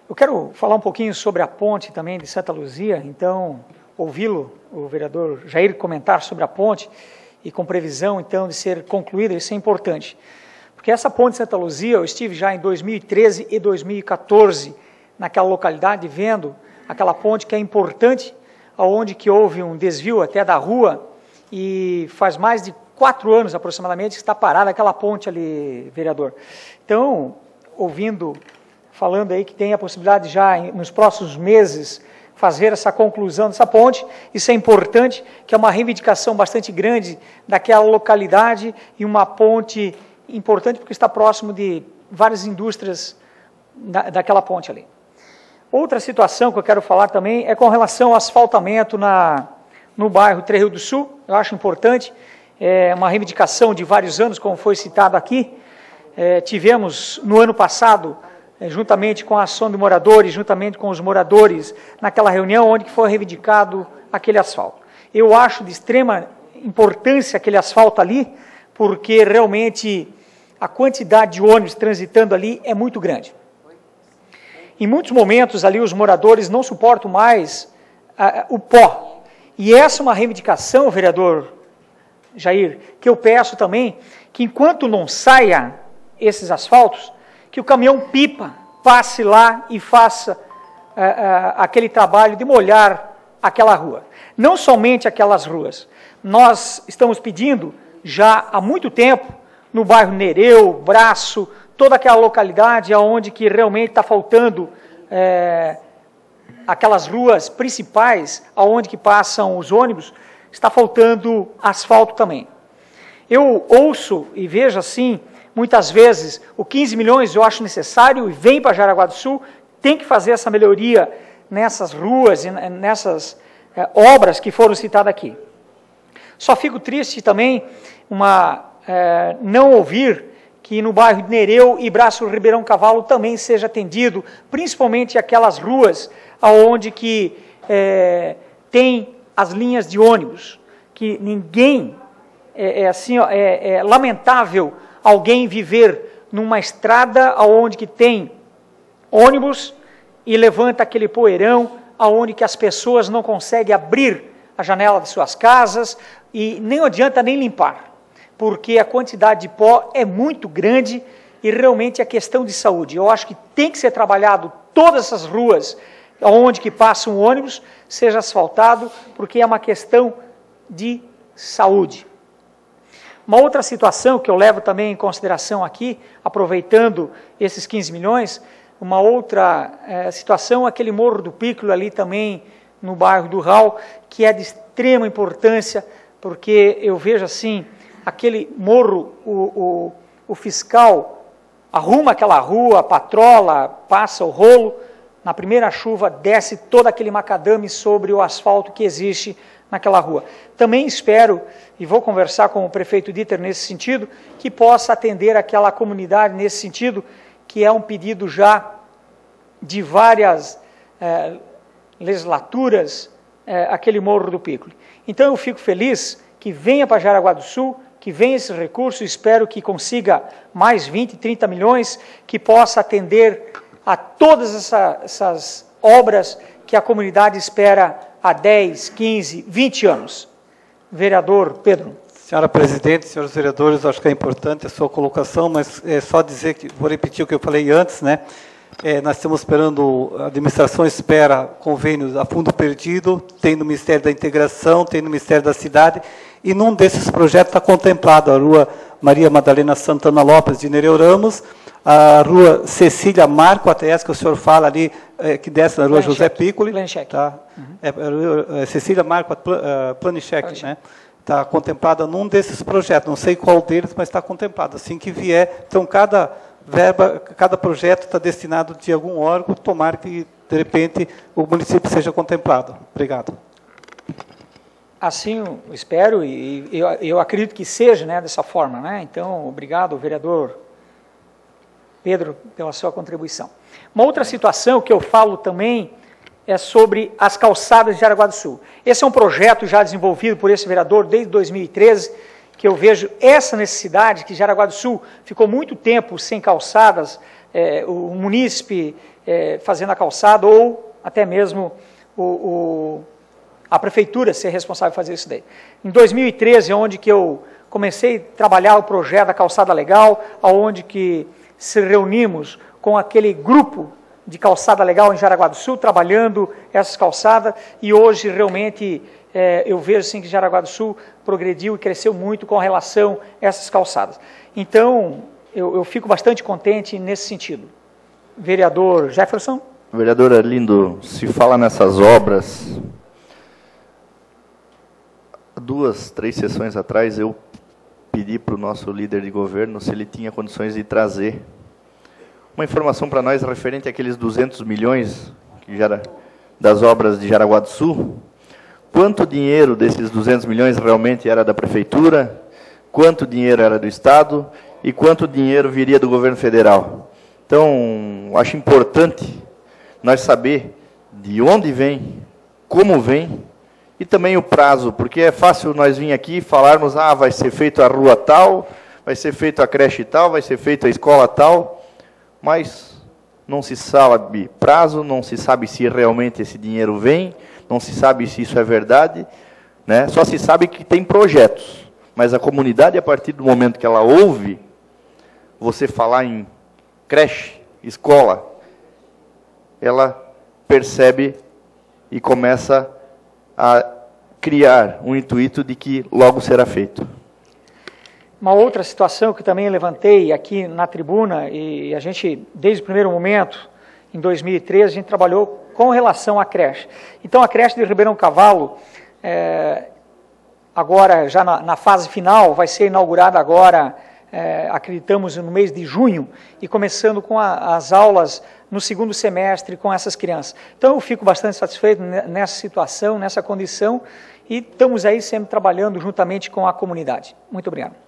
Eu quero falar um pouquinho sobre a ponte também de Santa Luzia, então, ouvi-lo, o vereador Jair, comentar sobre a ponte, e com previsão, então, de ser concluída, isso é importante. Porque essa ponte de Santa Luzia, eu estive já em 2013 e 2014, naquela localidade, vendo aquela ponte que é importante, onde que houve um desvio até da rua, e faz mais de 4 anos, aproximadamente, que está parada aquela ponte ali, vereador. Então, falando aí que tem a possibilidade já, nos próximos meses, fazer essa conclusão dessa ponte, isso é importante, que é uma reivindicação bastante grande daquela localidade e uma ponte importante porque está próximo de várias indústrias daquela ponte ali. Outra situação que eu quero falar também é com relação ao asfaltamento no bairro Três Rios do Sul, eu acho importante, é uma reivindicação de vários anos, como foi citado aqui. Tivemos no ano passado, juntamente com a ação de moradores, juntamente com os moradores, naquela reunião onde foi reivindicado aquele asfalto. Eu acho de extrema importância aquele asfalto ali, porque realmente a quantidade de ônibus transitando ali é muito grande. Em muitos momentos ali os moradores não suportam mais o pó. E essa é uma reivindicação, vereador Jair, que eu peço também, que enquanto não saia esses asfaltos, que o caminhão-pipa passe lá e faça aquele trabalho de molhar aquela rua. Não somente aquelas ruas. Nós estamos pedindo já há muito tempo, no bairro Nereu, Braço, toda aquela localidade onde que realmente está faltando aquelas ruas principais, onde que passam os ônibus, está faltando asfalto também. Eu ouço e vejo assim, muitas vezes, o 15 milhões eu acho necessário e vem para Jaraguá do Sul, tem que fazer essa melhoria nessas ruas e nessas obras que foram citadas aqui. Só fico triste também não ouvir que no bairro de Nereu e Braço Ribeirão Cavalo também seja atendido, principalmente aquelas ruas onde que tem as linhas de ônibus, que ninguém, é lamentável alguém viver numa estrada onde que tem ônibus e levanta aquele poeirão, onde que as pessoas não conseguem abrir a janela de suas casas e nem adianta nem limpar, porque a quantidade de pó é muito grande e realmente é questão de saúde. Eu acho que tem que ser trabalhado todas essas ruas onde que passa um ônibus, seja asfaltado, porque é uma questão de saúde. Uma outra situação que eu levo também em consideração aqui, aproveitando esses 15 milhões, uma outra situação, aquele Morro do Pícolo ali também, no bairro do Raul, que é de extrema importância, porque eu vejo assim, aquele morro, o fiscal arruma aquela rua, patrola, passa o rolo, na primeira chuva desce todo aquele macadame sobre o asfalto que existe naquela rua. Também espero, e vou conversar com o prefeito Dieter nesse sentido, que possa atender aquela comunidade nesse sentido, que é um pedido já de várias legislaturas, aquele Morro do Pícolo. Então eu fico feliz que venha para Jaraguá do Sul, que venha esse recurso, espero que consiga mais 20, 30 milhões, que possa atender a todas essas obras que a comunidade espera há 10, 15, 20 anos. Vereador Pedro. Senhora Presidente, senhores vereadores, acho que é importante a sua colocação, mas é só dizer que, vou repetir o que eu falei antes, né? Nós estamos esperando, a administração espera convênios a fundo perdido, tem no Ministério da Integração, tem no Ministério da Cidade, e num desses projetos está contemplado a Rua Maria Madalena Santana Lopes de Nereu Ramos, a Rua Cecília Marco, até essa que o senhor fala ali, que desce na Rua José Piccoli. Tá? Cecília Marco Planichek, né? Está contemplada num desses projetos, não sei qual deles, mas está contemplado. Assim que vier, então cada verba, cada projeto está destinado de algum órgão, tomara que, de repente, o município seja contemplado. Obrigado. Assim, eu espero, e eu acredito que seja, né, dessa forma, né? Então, obrigado, vereador Pedro, pela sua contribuição. Uma outra situação que eu falo também é sobre as calçadas de Jaraguá do Sul. Esse é um projeto já desenvolvido por esse vereador desde 2013, que eu vejo essa necessidade, que Jaraguá do Sul ficou muito tempo sem calçadas o munícipe fazendo a calçada ou até mesmo a prefeitura ser responsável por fazer isso daí. Em 2013, onde que eu comecei a trabalhar o projeto da calçada legal, onde que se reunimos com aquele grupo de calçada legal em Jaraguá do Sul, trabalhando essas calçadas, e hoje realmente eu vejo assim, que Jaraguá do Sul progrediu e cresceu muito com relação a essas calçadas. Então, eu fico bastante contente nesse sentido. Vereador Jefferson? Vereador Arlindo, se fala nessas obras, 2, 3 sessões atrás eu pedi para o nosso líder de governo se ele tinha condições de trazer uma informação para nós referente àqueles 200 milhões das obras de Jaraguá do Sul. Quanto dinheiro desses 200 milhões realmente era da prefeitura, quanto dinheiro era do Estado e quanto dinheiro viria do governo federal. Então, acho importante nós saber de onde vem, como vem, e também o prazo, porque é fácil nós vir aqui e falarmos, vai ser feito a rua tal, vai ser feito a creche tal, vai ser feito a escola tal, mas não se sabe prazo, não se sabe se realmente esse dinheiro vem, não se sabe se isso é verdade, né? Só se sabe que tem projetos, mas a comunidade, a partir do momento que ela ouve você falar em creche, escola, ela percebe e começa a criar um intuito de que logo será feito. Uma outra situação que também levantei aqui na tribuna, e a gente, desde o primeiro momento, em 2013, a gente trabalhou com relação à creche. Então, a creche de Ribeirão Cavalo, agora, já na fase final, vai ser inaugurada agora, acreditamos, no mês de junho, e começando com as aulas no segundo semestre com essas crianças. Então, eu fico bastante satisfeito nessa situação, nessa condição, e estamos aí sempre trabalhando juntamente com a comunidade. Muito obrigado.